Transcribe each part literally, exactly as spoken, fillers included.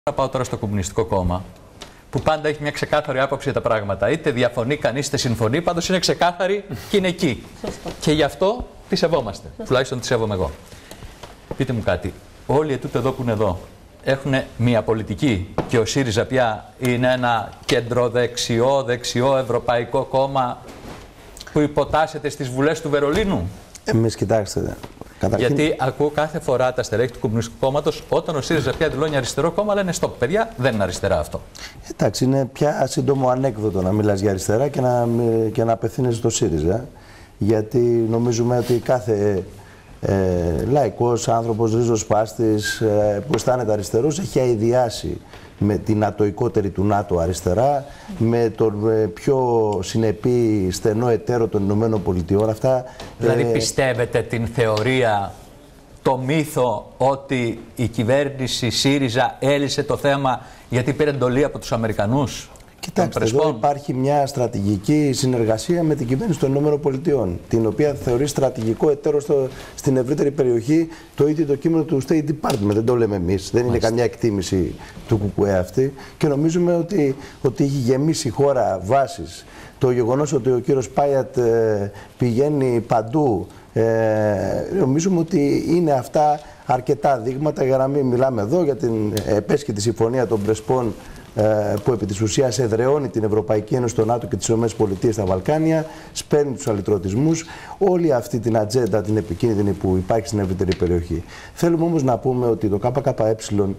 Να πάω τώρα στο Κομμουνιστικό Κόμμα, που πάντα έχει μια ξεκάθαρη άποψη για τα πράγματα. Είτε διαφωνεί κανείς, είτε συμφωνεί, πάντως είναι ξεκάθαρη και είναι εκεί. Σωστό. Και γι' αυτό τη σεβόμαστε. Σωστό. Τουλάχιστον τη σέβομαι εγώ. Πείτε μου κάτι. Όλοι ετούτε εδώ που είναι εδώ έχουν μια πολιτική και ο ΣΥΡΙΖΑ πια είναι ένα κεντροδεξιό, δεξιό ευρωπαϊκό κόμμα που υποτάσσεται στις βουλές του Βερολίνου. Εμείς κοιτάξτε. Καταρχήν... Γιατί ακούω κάθε φορά τα στελέχη του Κομμουνιστικού Κόμματος, όταν ο ΣΥΡΙΖΑ πια δηλώνει αριστερό κόμμα, λένε στοπ, παιδιά, δεν είναι αριστερά αυτό. Εντάξει, είναι πια σύντομο ανέκδοτο να μιλάς για αριστερά και να, και να απευθύνεσαι στο ΣΥΡΙΖΑ. Γιατί νομίζουμε ότι κάθε ε, λαϊκός άνθρωπος, ριζοσπάστης ε, που αισθάνεται αριστερός έχει αηδιάσει με την ατοικότερη του ΝΑΤΟ αριστερά, με τον ε, πιο συνεπή στενό εταίρο των Ηνωμένων Πολιτειών. Αυτά, δηλαδή ε, πιστεύετε την θεωρία, το μύθο ότι η κυβέρνηση ΣΥΡΙΖΑ έλυσε το θέμα γιατί πήρε εντολή από τους Αμερικανούς? Κοιτάξτε, εδώ υπάρχει μια στρατηγική συνεργασία με την κυβέρνηση των ΗΠΑ, την οποία θεωρεί στρατηγικό εταίρο στο, στην ευρύτερη περιοχή το ίδιο το κείμενο του State Department. Δεν το λέμε εμείς, δεν είναι καμιά εκτίμηση του ΚΚΕ αυτή. Και νομίζουμε ότι, ότι έχει γεμίσει η χώρα βάσεις. Το γεγονός ότι ο κύριος Πάγιατ ε, πηγαίνει παντού, ε, νομίζουμε ότι είναι αυτά αρκετά δείγματα για να μην μιλάμε εδώ για την επέσχυτη συμφωνία των Πρεσπών, που επί της ουσίας εδραιώνει την Ευρωπαϊκή Ένωση, το ΝΑΤΟ και τις ΗΠΑ στα Βαλκάνια, σπέρνει τους αλυτρωτισμούς, όλη αυτή την ατζέντα την επικίνδυνη που υπάρχει στην ευρύτερη περιοχή. Θέλουμε όμως να πούμε ότι το ΚΚΕ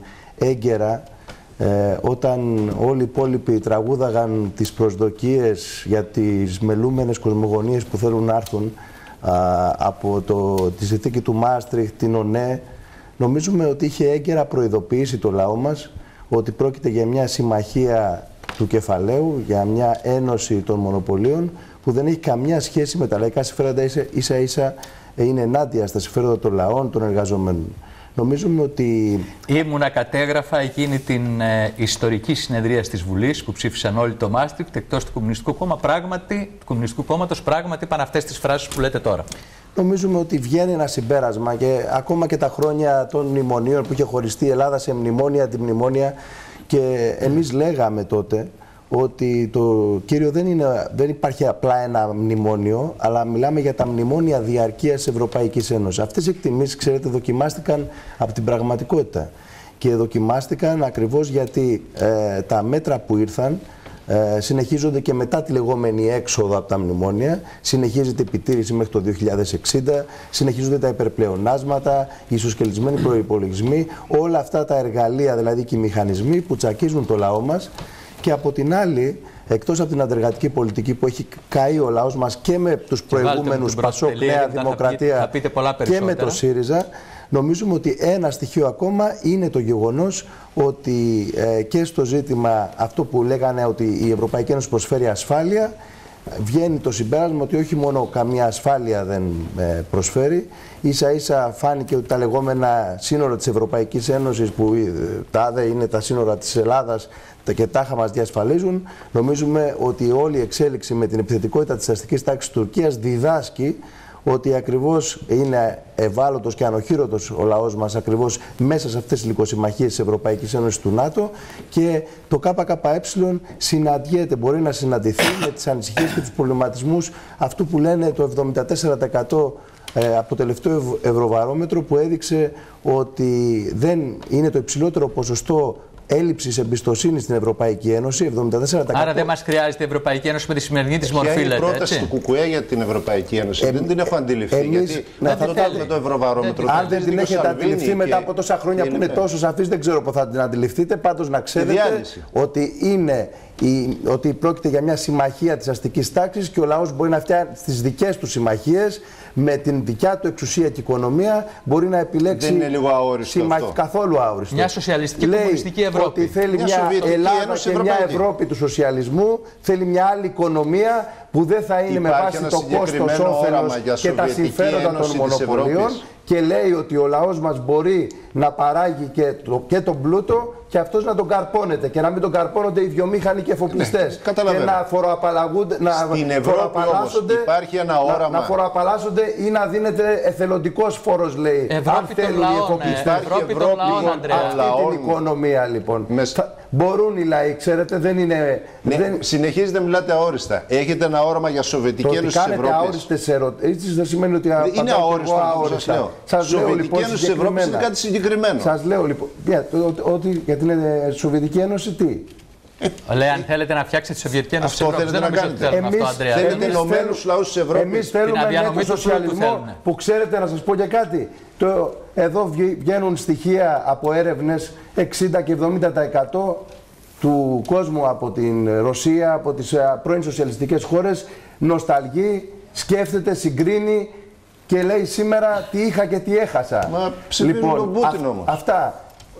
έγκαιρα, ε, όταν όλοι οι υπόλοιποι τραγούδαγαν τις προσδοκίες για τις μελούμενες κοσμογονίες που θέλουν να έρθουν α, από το, τη συνθήκη του Μάστριχτ, την ΟΝΕ, νομίζουμε ότι είχε έγκαιρα προειδοποιήσει το λαό μας ότι πρόκειται για μια συμμαχία του κεφαλαίου, για μια ένωση των μονοπωλίων που δεν έχει καμιά σχέση με τα λαϊκά συμφέροντα, ίσα ίσα είναι ενάντια στα συμφέροντα των λαών, των εργαζομένων. Νομίζουμε ότι... Ήμουνα κατέγραφα εκείνη την ε, ιστορική συνεδρία της Βουλής που ψήφισαν όλοι το Μάστριχτ εκτός του Κομμουνιστικού Κόμμα, πράγματι, του Κομμουνιστικού Κόμματος, πράγματι είπαν αυτές τις φράσεις που λέτε τώρα. Νομίζουμε ότι βγαίνει ένα συμπέρασμα και ακόμα και τα χρόνια των μνημονίων που είχε χωριστεί η Ελλάδα σε μνημόνια, αντιμνημόνια, και εμείς λέγαμε τότε ότι το κύριο δεν, είναι, δεν υπάρχει απλά ένα μνημόνιο, αλλά μιλάμε για τα μνημόνια διαρκείας Ευρωπαϊκής Ένωσης. Αυτές οι εκτιμήσεις, ξέρετε, δοκιμάστηκαν από την πραγματικότητα και δοκιμάστηκαν ακριβώς γιατί ε, τα μέτρα που ήρθαν Ε, συνεχίζονται και μετά τη λεγόμενη έξοδο από τα μνημόνια, συνεχίζεται η επιτήρηση μέχρι το δύο χιλιάδες εξήντα, συνεχίζονται τα υπερπλεονάσματα, οι ισοσκελισμένοι προϋπολογισμοί, όλα αυτά τα εργαλεία, δηλαδή και οι μηχανισμοί που τσακίζουν το λαό μας. Και από την άλλη, εκτός από την αντεργατική πολιτική που έχει καεί ο λαός μας και με τους προηγούμενους Πασόκ, Νέα Δημοκρατία και με το ΣΥΡΙΖΑ, νομίζουμε ότι ένα στοιχείο ακόμα είναι το γεγονός ότι ε, και στο ζήτημα αυτό που λέγανε ότι η Ευρωπαϊκή Ένωση προσφέρει ασφάλεια, βγαίνει το συμπέρασμα ότι όχι μόνο καμία ασφάλεια δεν ε, προσφέρει, ίσα ίσα φάνηκε ότι τα λεγόμενα σύνορα της Ευρωπαϊκής Ένωσης που ε, τάδε είναι τα σύνορα της Ελλάδας και τάχα μας διασφαλίζουν. Νομίζουμε ότι όλη η εξέλιξη με την επιθετικότητα της αστικής τάξης της Τουρκίας διδάσκει ότι ακριβώς είναι ευάλωτος και ανοχήρωτος ο λαός μας ακριβώς μέσα σε αυτές τις λυκοσυμμαχίες της Ευρωπαϊκής Ένωσης, του ΝΑΤΟ, και το ΚΚΕ συναντιέται, μπορεί να συναντηθεί με τις ανησυχίες και τους προβληματισμούς αυτού που λένε το εβδομήντα τέσσερα τοις εκατό ε, από το τελευταίο ευρωβαρόμετρο που έδειξε ότι δεν είναι το υψηλότερο ποσοστό έλλειψης εμπιστοσύνης στην Ευρωπαϊκή Ένωση, εβδομήντα τέσσερα τοις εκατό. Άρα δεν μας χρειάζεται η Ευρωπαϊκή Ένωση με τη σημερινή της μορφή, λέτε. Η πρόταση του ΚΚΕ για την Ευρωπαϊκή Ένωση ε, δεν την έχω αντιληφθεί. Εμείς, γιατί ναι, αυτό θα το με το Ευρωβαρόμετρο. Αν δεν την έχετε αντιληφθεί μετά από τόσα χρόνια που είναι τόσο σαφής, δεν ξέρω πώς θα την αντιληφθείτε. Πάντως να ξέρετε ότι είναι. Η, ότι πρόκειται για μια συμμαχία της αστικής τάξης και ο λαός μπορεί να φτιάξει τις δικές του συμμαχίες με την δικιά του εξουσία και οικονομία, μπορεί να επιλέξει. Δεν είναι λίγο αόριστο συμμαχ... αυτό? Καθόλου αόριστο. Μια σοσιαλιστική κομμουνιστική Ευρώπη. Ότι θέλει μια, μια Ελλάδα και μια Ευρώπη του σοσιαλισμού, θέλει μια άλλη οικονομία που δεν θα είναι Υπάρχει με βάση το κόστος, όφελος και τα συμφέροντα των μονοπωλίων, και λέει ότι ο λαός μας μπορεί να παράγει και, το, και τον πλούτο και αυτός να τον καρπώνεται και να μην τον καρπώνονται οι βιομήχανοι και εφοπλιστές. Ναι, και να φοροαπαλλαγούνται, να Στην Ευρώπη όμως υπάρχει ένα όραμα. Να, να φοροαπαλλάσσονται ή να δίνεται εθελοντικός φόρος, λέει. Ευρώπη αν θέλουν οι εφοπλιστές. Ναι. Ευρώπη των λαών, Ανδρέα. Αυτή την οικονομία λοιπόν. Θα, μπορούν οι λαοί, ξέρετε, δεν είναι. Ναι, δεν... Συνεχίζετε να μιλάτε αόριστα. Έχετε ένα όραμα για Σοβιετική Ένωση της Ευρώπης. Κάνετε αόριστες ερωτήσεις, δεν σημαίνει ότι είναι αόριστο. αόριστα. Σας λέω λοιπόν. Ένωση της Ευρώπης είναι κάτι συγκεκριμένο. Σας λέω λοιπόν. Ότι για την Σοβιετική Ένωση τι. Λέει, αν θέλετε να φτιάξετε τη Σοβιετική Ένωση της Ευρώπης, δεν νομίζω ότι θέλουμε αυτό, Ανδρέα. Θέλετε ενωμένους λαούς της Ευρώπης. Εμείς θέλουμε με το σοσιαλισμό που, ξέρετε, να σας πω και κάτι. Το, εδώ βγαίνουν στοιχεία από έρευνες εξήντα και εβδομήντα τοις εκατό του κόσμου από την Ρωσία, από τις πρώην σοσιαλιστικές χώρες, νοσταλγεί, σκέφτεται, συγκρίνει και λέει σήμερα τι είχα και τι έχασα. Μα ψηφίζουν λοιπόν, τον Πούτιν όμως. Αυτά.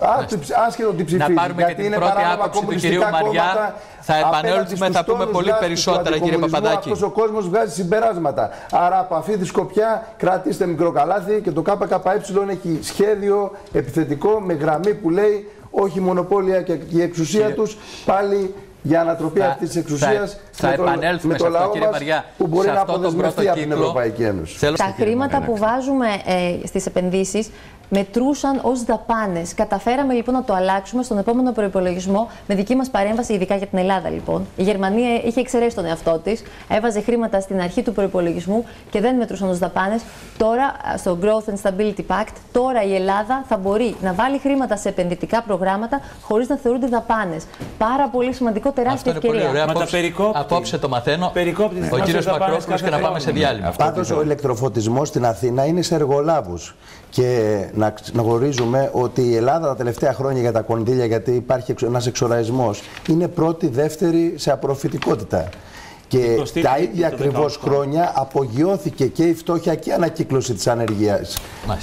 Άσχετο τι ψηφίζει. Να πάρουμε και την πρώτη άποψη του κυρίου Μαριά. Θα επανέλθουμε, θα πούμε πολύ περισσότερα, κύριε Παπαδάκη. Αυτός ο κόσμος βγάζει συμπεράσματα. Άρα από αυτή τη σκοπιά κρατήστε μικρό καλάθι και το ΚΚΕ έχει σχέδιο επιθετικό με γραμμή που λέει όχι μονοπόλια και η εξουσία κύριε... τους πάλι για ανατροπή αυτής της εξουσίας θα, θα με το, με το λαό μας Μαριά, που μπορεί να αποδεσμευτεί από την Ευρωπαϊκή Ένωση. Τα χρήματα που βάζουμε ε, στις επενδύσεις μετρούσαν ως δαπάνες. Καταφέραμε λοιπόν να το αλλάξουμε στον επόμενο προϋπολογισμό με δική μας παρέμβαση, ειδικά για την Ελλάδα λοιπόν. Η Γερμανία είχε εξαιρέσει τον εαυτό της, έβαζε χρήματα στην αρχή του προϋπολογισμού και δεν μετρούσαν ως δαπάνες. Τώρα, στο Growth and Stability Pact, τώρα η Ελλάδα θα μπορεί να βάλει χρήματα σε επενδυτικά προγράμματα χωρίς να θεωρούνται δαπάνες. Πάρα πολύ σημαντικό, τεράστια ευκαιρία. Πολύ απόψε, απόψε το μαθαίνω. Ο κύριος Μακρόπουλος και να πάμε σε διάλειμμα. Πάντως ο ηλεκτροφωτισμός στην Αθήνα είναι σε εργολάβους. Και να, να γνωρίζουμε ότι η Ελλάδα τα τελευταία χρόνια για τα κονδύλια, γιατί υπάρχει ένας εξοραϊσμός, είναι πρώτη, δεύτερη σε απορροφητικότητα. Και τα ίδια ακριβώς χρόνια απογειώθηκε και η φτώχεια και η ανακύκλωση της ανεργίας.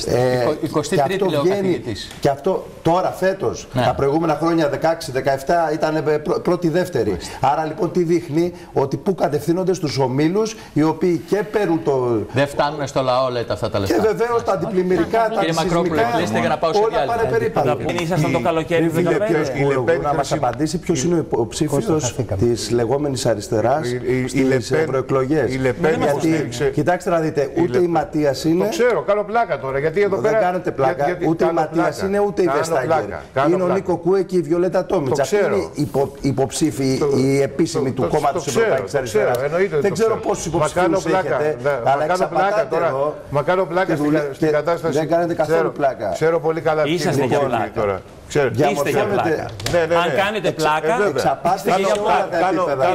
Ε, και αυτό βγαίνει. Και αυτό τώρα φέτος, ναι. Τα προηγούμενα χρόνια δεκαέξι δεκαεπτά ήταν πρώτη-δεύτερη. Άρα λοιπόν τι δείχνει, ότι πού κατευθύνονται στους ομίλους οι οποίοι και παίρνουν το. Δεν φτάνουν στο λαό, λέτε αυτά τα λεφτά. Και βεβαίως τα αντιπλημμυρικά, τα αντισυσμικά. Όλα πάνε περίπου. Ήσασταν το καλοκαίρι του δύο χιλιάδες δεκαπέντε. Να μας απαντήσει ποιος είναι ο υποψήφιος της λεγόμενης αριστεράς στις ευρωεκλογές. Γιατί, κοιτάξτε να δείτε, ούτε η Ματίας είναι. Το ξέρω, κάνω πλάκα τώρα. Γιατί εδώ δεν πέρα. κάνετε πλάκα, γιατί, ούτε η Ματίας είναι, ούτε η Βεστάγκερ. Είναι ο Νίκο Κούε και η Βιολέτα Τόμιτς. Αυτή είναι υπο, υποψήφοι, η επίσημη του κόμματος της Ευρωπαϊκής Αριστεράς. Δεν ξέρω πόσους υποψηφίους έχετε, αλλά εξαπατάτε εδώ. Μα κάνω πλάκα στην κατάσταση. Δεν κάνετε καθόλου πλάκα. Ξέρω πολύ καλά τι είσαστε για πλάκα. τώρα. Είστε για πλάκα. Ναι, ναι, ναι. Αν κάνετε πλάκα, εξαπάστε για πλάκα.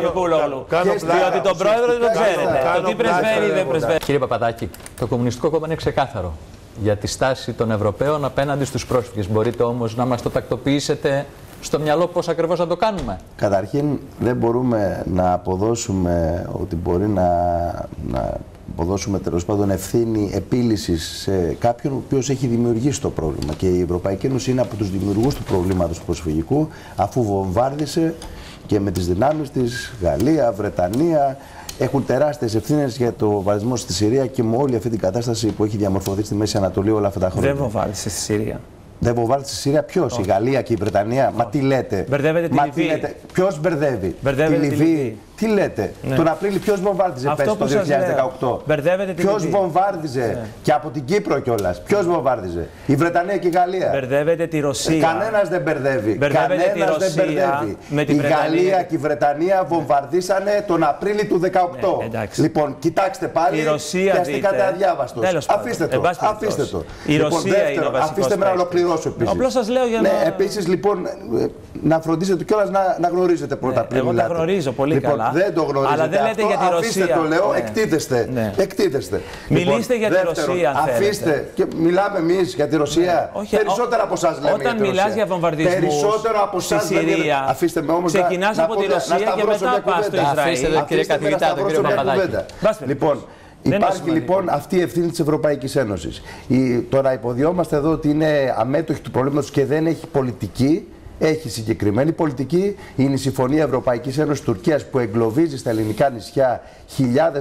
Διότι τον πρόεδρο δεν τον ξέρετε. Το τι πρεσβεύει δεν πρεσβεύει. Κύριε Παπαδάκη, το Κομμουνιστικό Κόμμα είναι ξεκάθαρο για τη στάση των Ευρωπαίων απέναντι στους πρόσφυγες. Μπορείτε όμως να μας το τακτοποιήσετε στο μυαλό πώς ακριβώς να το κάνουμε? Καταρχήν δεν μπορούμε να αποδώσουμε ότι μπορεί να, να αποδώσουμε τέλος πάντων ευθύνη επίλυσης σε κάποιον ο οποίος έχει δημιουργήσει το πρόβλημα. Και η Ευρωπαϊκή Ένωση είναι από τους δημιουργούς του προβλήματος του προσφυγικού, αφού βομβάρδισε και με τις δυνάμεις της Γαλλία, Βρετανία. Έχουν τεράστιες ευθύνες για το βομβαρδισμό στη Συρία και με όλη αυτή την κατάσταση που έχει διαμορφωθεί στη Μέση Ανατολή όλα αυτά τα χρόνια. Δεν βομβάρδισε στη Συρία. Δεν βομβάρδισε στη Συρία ποιος, η Γαλλία και η Βρετανία? Μα τι λέτε? Μπερδεύετε τη Λιβύη. Ποιος μπερδεύει? Μπερδεύετε τη Λιβύη. Τι λέτε? Ναι. Τον Απρίλιο ποιος βομβάρδιζε πέρσι το δύο χιλιάδες δεκαοκτώ? Ποιος βομβάρδιζε? Ναι. Και από την Κύπρο κιόλας. Ποιος βομβάρδιζε? Η Βρετανία και η Γαλλία. Μπερδεύετε τη Ρωσία. Κανένας δεν μπερδεύει. Κανένας δεν μπερδεύει. Με την η Βρετανία. Γαλλία και η Βρετανία βομβαρδίσανε τον Απρίλιο του δεκαοκτώ. Ναι, λοιπόν, κοιτάξτε πάλι. Η Ρωσία και αστήκατε αδιάβαστος. Αφήστε το. Αφήστε το. Η Ρωσία είναι ο βασικός. Αφήστε με να ολοκληρώσω επίσης. Απλώς σας λέω για να. Επίσης λοιπόν να φροντίσετε κιόλας να γνωρίζετε πρώτα πριν. Εγώ τα γνωρίζω πολύ καλά. Δεν το γνωρίζετε. Αλλά δεν λέτε αυτό, για τη αφήστε Ρωσία. Το λέω, Ναι. εκτίθεστε. Ναι. εκτίθεστε. Μιλήστε λοιπόν, για τη δεύτερον, Ρωσία, αν αφήστε. θέλετε. Και μιλάμε εμείς για τη Ρωσία. Ναι. Όχι, περισσότερα από εσάς λέμε. Όταν μιλάς για βομβαρδισμούς περισσότερο από εσάς στη Συρία, αφήστε με όμως ξεκινάς να, από τη να, Ρωσία να και μετά πας στο Ισραήλ. Αφήστε τον κύριε καθηγητά, τον κύριο Παπαδάκη. Λοιπόν, υπάρχει λοιπόν αυτή η ευθύνη της Ευρωπαϊκής Ένωσης. Η, τώρα υποδιόμαστε εδώ ότι είναι αμέτωχη του προβλήματος και δεν έχει πολιτική. Έχει συγκεκριμένη πολιτική. Είναι η Συμφωνία Ευρωπαϊκής Ένωσης Τουρκίας που εγκλωβίζει στα ελληνικά νησιά χιλιάδες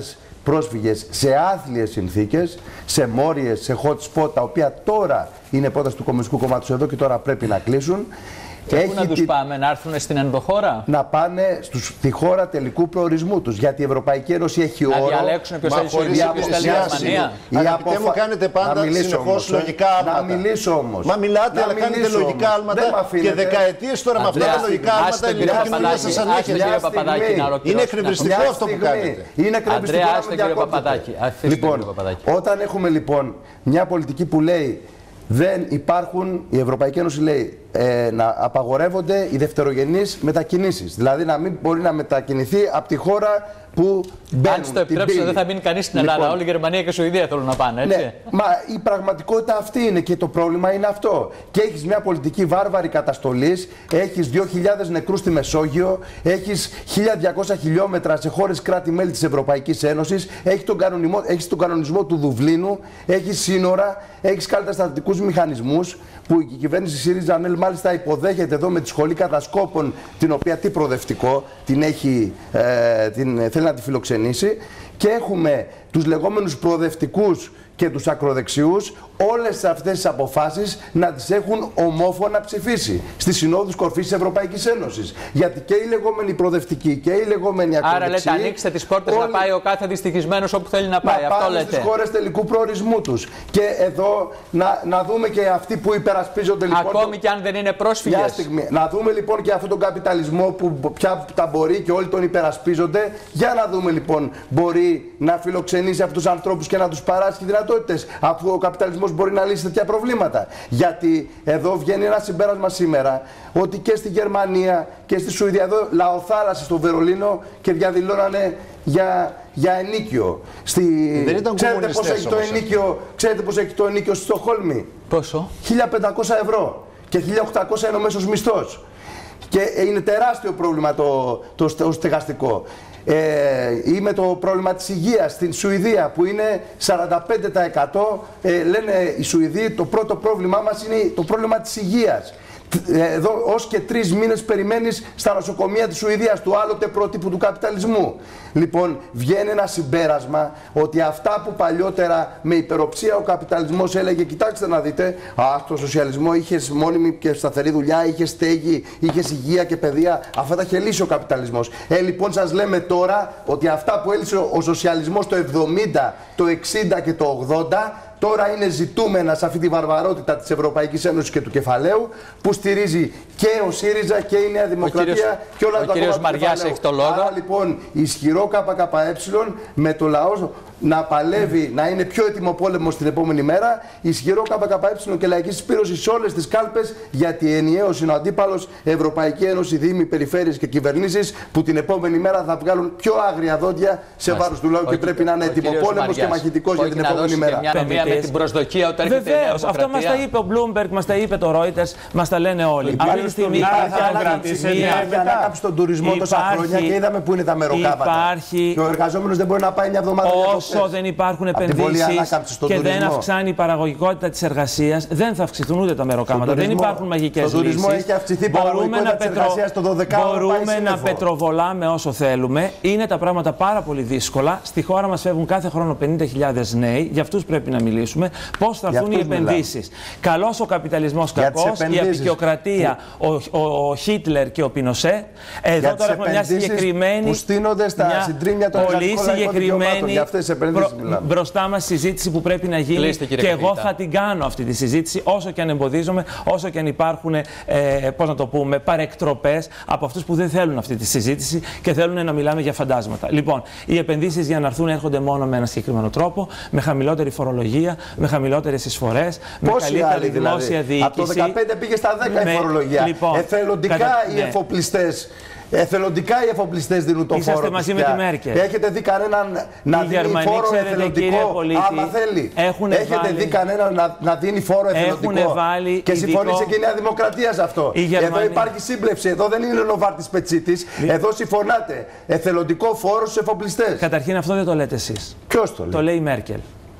πρόσφυγες σε άθλιες συνθήκες, σε μόριες, σε hot spot, τα οποία τώρα είναι πρόταση του Κομμουνιστικού Κόμματος εδώ και τώρα πρέπει να κλείσουν. Και πού να τους τη... πάμε, να έρθουν στην ενδοχώρα? Να πάνε στους, στη χώρα τελικού προορισμού τους. Γιατί η Ευρωπαϊκή Ένωση έχει όρο. Να διαλέξουν ποιος θέλει Σουηδία, ποιος θέλει Γερμανία. Αγαπητέ μου, κάνετε πάντα συνεχώς λογικά άλματα. Να μιλήσω όμως. Μα μιλάτε, αλλά κάνετε λογικά άλματα και δεκαετίες τώρα με αυτά τα λογικά άλματα η ελληνική κοινωνία σας ανέχεται. Είναι εκνευριστικό αυτό που κάνετε. Είναι εκνευριστικό να με διακόπτετε. Λοιπόν, όταν έχουμε λοιπόν μια πολιτική που λέει δεν υπάρχουν, η Ευρωπαϊκή Ένωση λέει ε, να απαγορεύονται οι δευτερογενείς μετακινήσεις. Δηλαδή να μην μπορεί να μετακινηθεί από τη χώρα που μπαίνουν. Αν το επιτρέψουν, δεν θα μείνει κανείς στην Ελλάδα. Λοιπόν, όλη η Γερμανία και η Σουηδία θέλουν να πάνε, έτσι. Ναι, μα η πραγματικότητα αυτή είναι και το πρόβλημα είναι αυτό. Και έχεις μια πολιτική βάρβαρη καταστολής, έχεις δύο χιλιάδες νεκρούς στη Μεσόγειο, έχεις χίλια διακόσια χιλιόμετρα σε χώρες κράτη-μέλη της Ευρωπαϊκής Ένωσης, έχεις τον, έχεις τον κανονισμό του Δουβλίνου, έχεις σύνορα, έχεις καταστατικούς μηχανισμούς που η κυβέρνηση ΣΥΡΙΖΑ μάλιστα υποδέχεται εδώ με τη σχολή κατασκόπων, την οποία τι προοδευτικό την έχει, ε, την, θέλει να τη φιλοξενήσει, και έχουμε τους λεγόμενους προοδευτικούς και τους ακροδεξιούς όλες αυτές τις αποφάσεις να τις έχουν ομόφωνα ψηφίσει στις συνόδους κορφής της Ευρωπαϊκής Ένωσης. Γιατί και οι λεγόμενοι προοδευτικοί και οι λεγόμενοι ακροδεξιοί. Άρα λέτε, ανοίξτε τις πόρτες όλοι... να πάει ο κάθε δυστυχισμένος όπου θέλει να πάει. Να αυτό πάνε λέτε. Στις χώρες τελικού προορισμού τους. Και εδώ να, να δούμε και αυτοί που υπερασπίζονται λοιπόν. Ακόμη και αν δεν είναι πρόσφυγες. Μια στιγμή. Να δούμε λοιπόν και αυτόν τον καπιταλισμό που πια τα μπορεί και όλοι τον υπερασπίζονται. Για να δούμε λοιπόν, μπορεί να φιλοξενήσει αυτούς τους ανθρώπους και να τους παράσχει δυνατότητες, αφού ο καπιταλισμός μπορεί να λύσει τέτοια προβλήματα. Γιατί εδώ βγαίνει ένα συμπέρασμα σήμερα ότι και στη Γερμανία και στη Σουηδία, εδώ λαοθάλασσες στο Βερολίνο και διαδηλώνανε για, για ενίκιο. Στη... Ξέρετε πώς έχει το ενίκιο, ξέρετε πώς έχει το ενίκιο στη Στοκχόλμη? Πόσο? χίλια πεντακόσια ευρώ και χίλια οκτακόσια είναι ο μέσος μισθός. Και είναι τεράστιο πρόβλημα το, το, το στεγαστικό. Ε, ή με το πρόβλημα της υγείας στην Σουηδία που είναι σαράντα πέντε τοις εκατό, ε, λένε οι Σουηδοί, το πρώτο πρόβλημά μας είναι το πρόβλημα της υγείας. Εδώ ως και τρεις μήνες περιμένεις στα νοσοκομεία της Σουηδίας, του άλλοτε πρότυπου του καπιταλισμού. Λοιπόν, βγαίνει ένα συμπέρασμα ότι αυτά που παλιότερα με υπεροψία ο καπιταλισμός έλεγε, κοιτάξτε να δείτε, α, στο σοσιαλισμό είχες μόνιμη και σταθερή δουλειά, είχες στέγη, είχες υγεία και παιδεία, αυτά τα είχε λύσει ο καπιταλισμός. Ε, λοιπόν, σας λέμε τώρα ότι αυτά που έλυσε ο σοσιαλισμός το εβδομήντα, το εξήντα και το ογδόντα, τώρα είναι ζητούμενα σε αυτή τη βαρβαρότητα της Ευρωπαϊκής Ένωσης και του κεφαλαίου, που στηρίζει και ο ΣΥΡΙΖΑ και η Νέα Δημοκρατία κύριος, και όλα τα κόμματα του κεφαλαίου. Ο κύριος Μαριάς έχει το λόγο. Άρα λοιπόν ισχυρό ΚΚΕ με το λαό να παλεύει, να είναι πιο έτοιμο πόλεμο την επόμενη μέρα, ισχυρό ΚΚΕ και λαϊκή συσπήρωση σε όλες τις κάλπες, γιατί ενιαίος είναι ο αντίπαλος, Ευρωπαϊκή Ένωση, Δήμοι, Περιφέρειες και κυβερνήσεις, που την επόμενη μέρα θα βγάλουν πιο άγρια δόντια σε βάρος του λαού και πρέπει να είναι έτοιμο πόλεμος και μαχητικός για την επόμενη μέρα. Με την προσδοκία ότι έρχεται. Βεβαίως, αυτά μας τα είπε ο Bloomberg, μας τα είπε το Reuters, μας τα λένε όλοι. Αυτή τη στιγμή υπάρχει ανάκαμψη στον τουρισμό τόσα χρόνια και είδαμε πού είναι τα μεροκάματα. Και ο εργαζόμενος δεν μπορεί να πάει μια εβδομάδα. Όσο δεν υπάρχουν επενδύσεις και δεν αυξάνει η παραγωγικότητα της εργασίας, δεν θα αυξηθούν ούτε τα μεροκάματα. Δεν υπάρχουν μαγικές λύσεις. Στον τουρισμό έχει αυξηθεί η παραγωγικότητα της εργασίας το δωδεκάωρο. Μπορούμε να πετροβολάμε όσο θέλουμε. Είναι τα πράγματα πάρα πολύ δύσκολα. Στη χώρα μας φεύγουν κάθε χρόνο πενήντα χιλιάδες νέοι. Για αυτούς πρέπει να μιλήσουμε. Πώς θα έρθουν οι επενδύσεις. Καλός ο καπιταλισμός, κακός, η απεικιοκρατία, ο, ο, ο Χίτλερ και ο Πινοσέ. Εδώ τώρα έχουμε μια συγκεκριμένη. Που στείνονται στα συντρίμια των εργατικών δικαιωμάτων. Για αυτές τις επενδύσεις μιλάμε. Μπροστά μας συζήτηση που πρέπει να γίνει. Κλείστε, και εγώ Καπίτα. θα την κάνω αυτή τη συζήτηση, όσο και αν εμποδίζομαι, όσο και αν υπάρχουν, ε, πώς να το πούμε, παρεκτροπές από αυτούς που δεν θέλουν αυτή τη συζήτηση και θέλουν να μιλάμε για φαντάσματα. Λοιπόν, οι επενδύσεις για να έρθουν έρχονται μόνο με ένα συγκεκριμένο τρόπο, με χαμηλότερη φορολογία, με χαμηλότερες εισφορές, με καλύτερη δημόσια δηλαδή διοίκηση. Από το δεκαπέντε πήγε στα δέκα με... η φορολογία. Λοιπόν, εθελοντικά κατα... οι εφοπλιστές. Εθελοντικά οι εφοπλιστές δίνουν το Είσαστε φόρο. Μαζί με τη Μέρκελ. Έχετε δει κανέναν να οι δίνει Γερμανοί, φόρο ξέρετε, εθελοντικό πολίτη, άμα θέλει? Έχετε βάλει... δει κανέναν να, να δίνει φόρο εθελοντικό? Και συμφωνήσε και η Νέα Δημοκρατία σε αυτό. Γερμανοί... Εδώ υπάρχει σύμπλευση. Εδώ δεν είναι ο Νοβάρτης Πετσίτης. Λι... Εδώ συμφωνάτε. Εθελοντικό φόρο στους εφοπλιστές. Καταρχήν αυτό δεν το λέτε εσείς. Ποιος το λέει? Το λέει η Μέρκελ.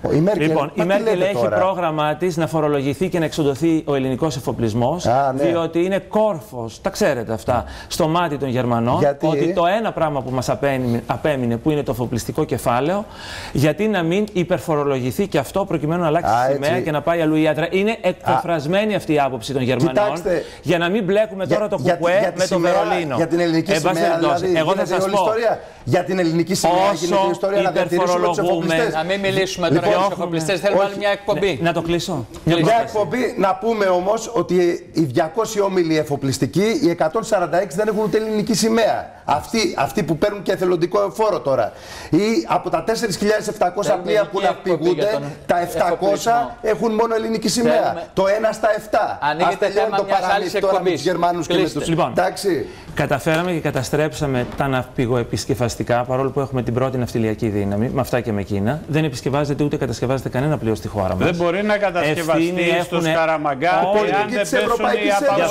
Η Μέρκελ, λοιπόν, η Μέρκελ έχει τώρα. πρόγραμμά της να φορολογηθεί και να εξοντωθεί ο ελληνικός εφοπλισμός, ναι. διότι είναι κόρφος, τα ξέρετε αυτά, στο μάτι των Γερμανών, γιατί... ότι το ένα πράγμα που μας απέμεινε, απέμεινε, που είναι το εφοπλιστικό κεφάλαιο, γιατί να μην υπερφορολογηθεί και αυτό προκειμένου να αλλάξει τη σημαία και να πάει αλλού η άδρα. Είναι εκπεφρασμένη αυτή η άποψη των Γερμανών. Κοιτάξτε, για να μην μπλέκουμε τώρα για, το κουκουέ με το Βερολίνο. Για την ελληνική σημαία, δηλαδή, εγώ θα σας πω. Ιστορία. Για την ελληνική σημαία γίνεται η ιστορία να διατηρήσουμε τους εφοπλιστές. Να μην μιλήσουμε τώρα για τους εφοπλιστές, θέλουμε άλλη μια εκπομπή. Να το κλείσω. Μια εκπομπή, να πούμε όμως ότι οι διακόσιοι όμιλοι εφοπλιστικοί, οι εκατόν σαράντα έξι δεν έχουν ούτε ελληνική σημαία. Αυτοί, αυτοί που παίρνουν και εθελοντικό φόρο τώρα. Ή από τα τέσσερις χιλιάδες επτακόσια πλοία που ναυπηγούνται, τα επτακόσια έχουν μόνο ελληνική σημαία. Θέλουμε... Το ένα στα επτά. Ανοίγεται θέμα το μιας άλλης εκπομπής. Με τους Γερμανούς και με τους... Λοιπόν, εντάξει. Καταφέραμε και καταστρέψαμε τα ναυπηγοεπισκευαστικά, παρόλο που έχουμε την πρώτη ναυτιλιακή δύναμη, με αυτά και με Κίνα. Δεν επισκευάζεται ούτε κατασκευάζεται κανένα πλοίο στη χώρα μας. Δεν μπορεί να κατασκευαστεί στο Σκαραμαγκά εάν δεν πέσουν οι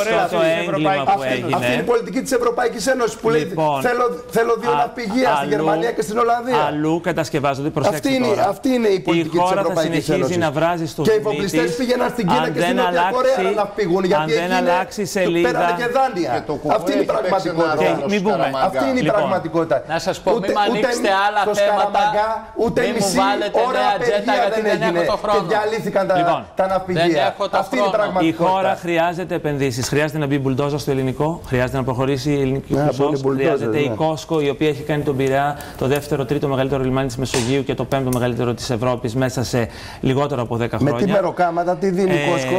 απαγορεύσεις. Αυτή είναι η πολιτική της Ευρωπαϊκής Ένωσης που λέει θέλω δύο ναυπηγεία στη Γερμανία και στην Ολλανδία. Αλλού κατασκευάζονται, προσέξτε τώρα. Αυτή είναι η πολιτική της Ευρωπαϊκής Ένωσης. Και οι εφοπλιστές πήγαιναν στην Κίνα και στην Νότια Κορέα να ναυπηγούν γιατί εκεί πέρανε και δάνεια. Αυτή είναι η πραγματικότητα. Αυτή είναι η πραγματικότητα. Να σας πω, μην μου ανοίξετε άλλα θέματα, ούτε μην μου βάλετε νέα ατζέντα γιατί δεν έχω το χρόνο. Και διαλύθηκαν τα ναυπηγεία. Αυτή είναι η πραγματικότητα. Η χώρα χρειάζεται επενδύσεις. Χρειάζεται να μπει μπουλντόζα στο ελληνικό, χρειάζεται να προχωρήσει η ελληνική χρυσός, χρειάζεται η Κόσκο, η οποία έχει κάνει τον Πειραιά το δεύτερο, τρίτο μεγαλύτερο λιμάνι της Μεσογείου και το πέμπτο μεγαλύτερο της Ευρώπης μέσα σε λιγότερο από δέκα χρόνια. Με τι μεροκάματα, τι δίνει η Κόσκο,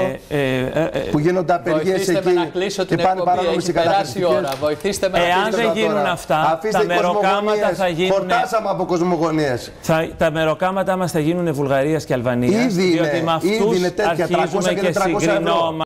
που γίνονται απεργίες εκεί και πάνε παράνομες οι κατασκευές. Βοηθήστε με να Εάν δεν γίνουν αυτά, τα μεροκάματα θα γίνουν. Χορτάσαμε από κοσμογονίες. Τα μεροκάματα μας θα γίνουν Βουλγαρίας και Αλβανίας. Ήδη είναι, διότι με αυτούς ήδη είναι τέτοια, αρχίζουμε και συγκρινόμαστε.